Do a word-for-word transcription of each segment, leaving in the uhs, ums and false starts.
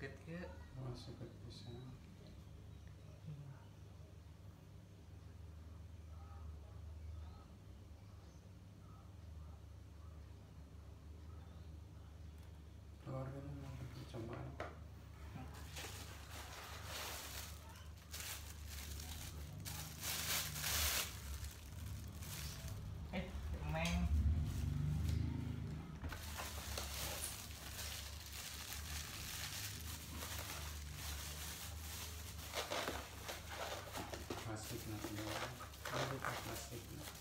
seket ya. Oh, seket bisa. Keluarga mau coba. Eh, meng. Plastik nanti ya. Ada plastik.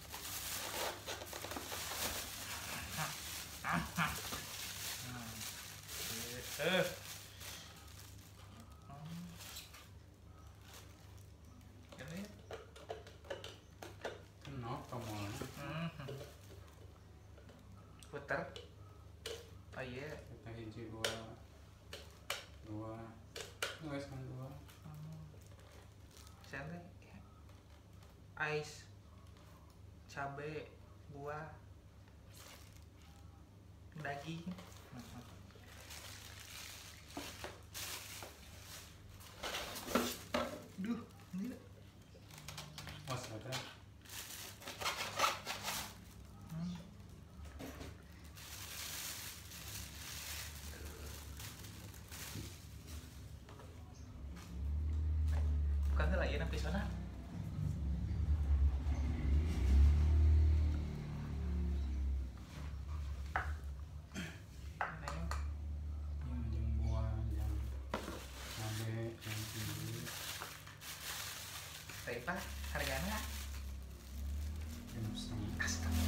Eh. Ini. Kenapa kamu? Putar. Oh iya. Kita hiji dua, dua, nggak kan dua. Sana. Ice. Cabe, buah, daging. Duh, ini. Oh, sudah. Bukan tuh lagi napi sana. Yang yang buah, yang cabe, yang tinggi. Berapa harganya? Yang setengah. Astaga.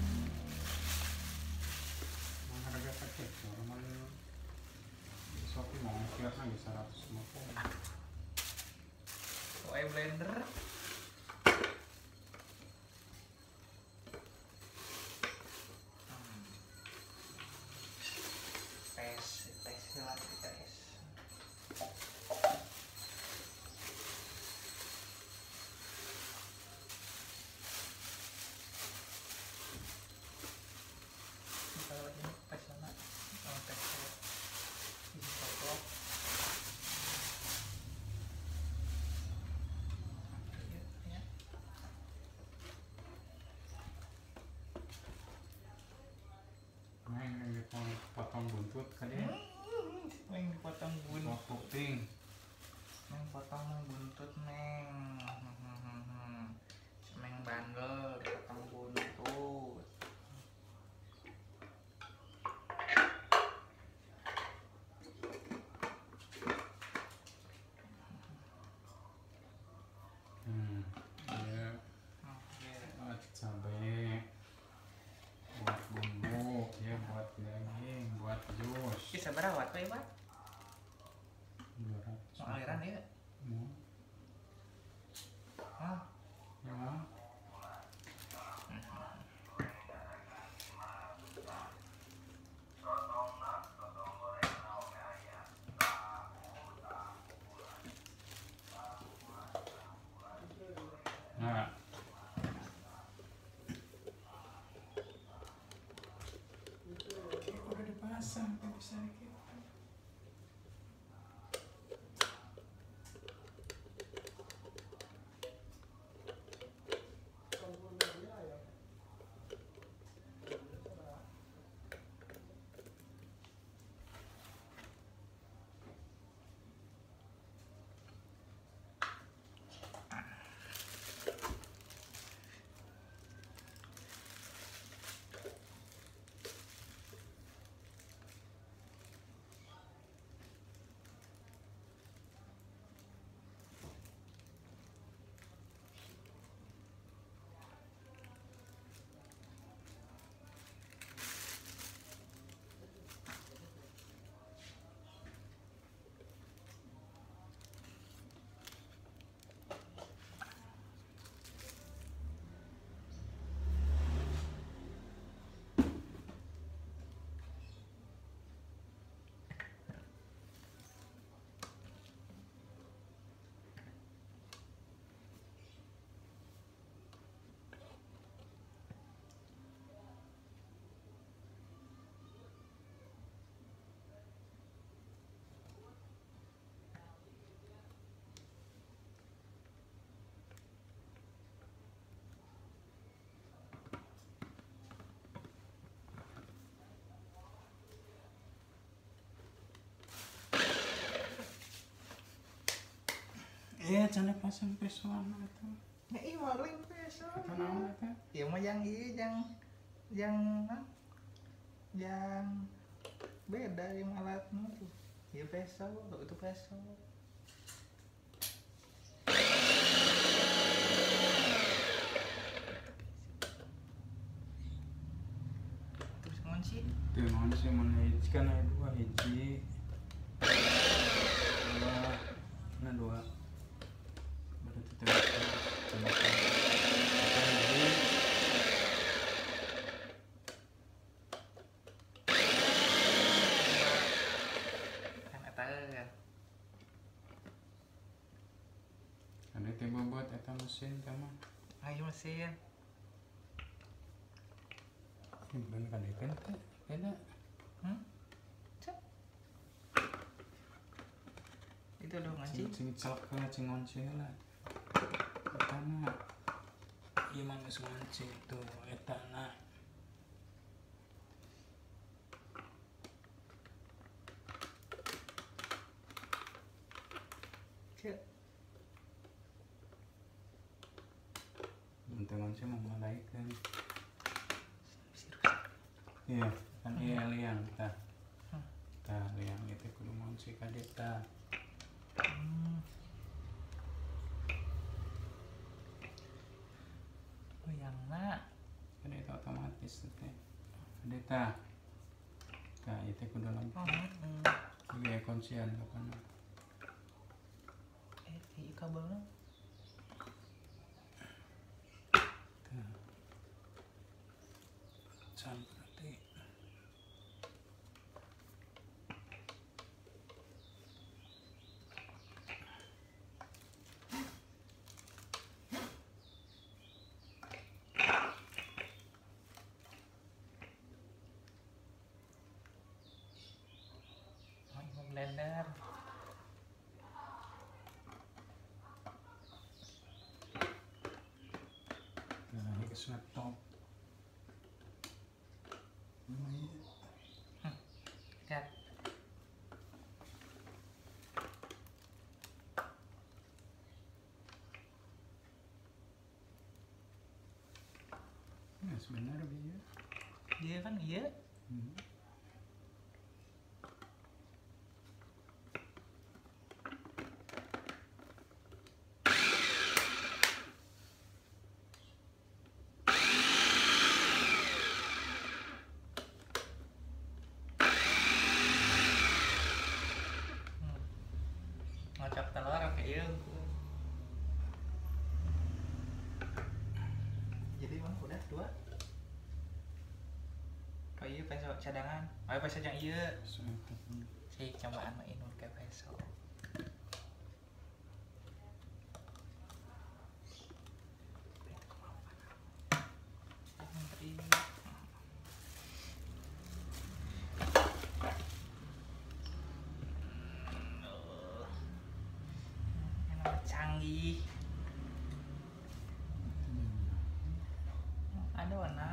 Yang harga paket normal. Shopee mau kira lagi seratus lima puluh. Kue blender. Hmm. Tes, tes lagi tes. Kalau ini tes mana? Oh, tes isi kotak. Ya. Nah, ini potong buntut kan ya? Neng potong buntut. Buat kuping. Neng potong buntut neng. Neng bandel potong buntut. Hmm, ya. Buat cabai, buat bumbu, ya buat daging, buat jus. Bisa berawat tuh ya pak? dua ratus. Mau aliran ya? Mau. Hah? Ya. Nah. Oke, udah dipasang, nggak bisa dikit. iya canda pasang pesoan eta ya iya maling peso eta naon eta ya mah yang iya yang yang nah, yang beda yang alatnya tuh ya peso itu peso terus ngunci tuh naon sih mun hiji kan aya dua hiji dua nah dua berarti teh canda kan eta kan ada teh bobot eta mesin teh mah ayo mesin bukan kadekan teh beda hmm? Cek. Itu dong ngunci sing sing celak heula cing ngunci heula eta mah ieu mah geus ngunci tuh eta na cek mun teu ngunci mah malaikeun si rusak iya kan iya liang tah Hmm. tah liang itu kudu ngunci ka dieu tah hmm. Oh yang nak kan itu otomatis teh ada tah tah itu kudu lampu oh hmm. ge kuncian kapan eh di kabelnya tah can berarti oh ini blender nah ini geus laptop lumayan lihat nah sebenarnya bieu dia kan iya hmm. hmm. ngocap telur kayak iya jadi mana udah dua oh iya peso cadangan oh peso yang iya Soalnya si cobaan mah inun kayak peso canggih ada warna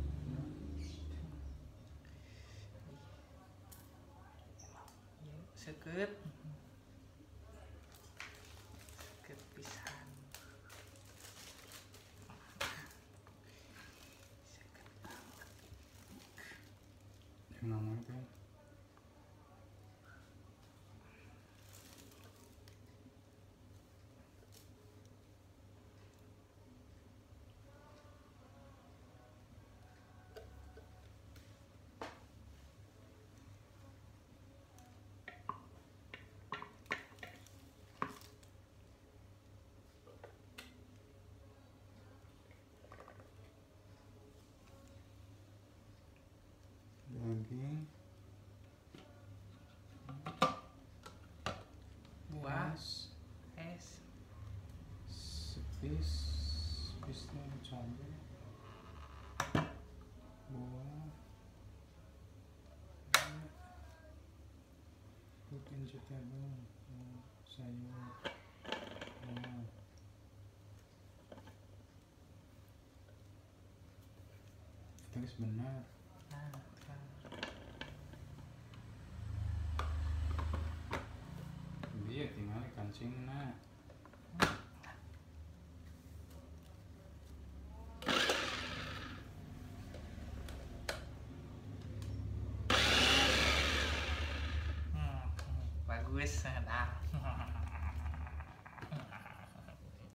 seket seket pisan seket banget yang namanya kan daging buah es es sepis sepisnya cabai buah rutin vegetable sayur oh. Itu benar nah dia tinggal kancing nah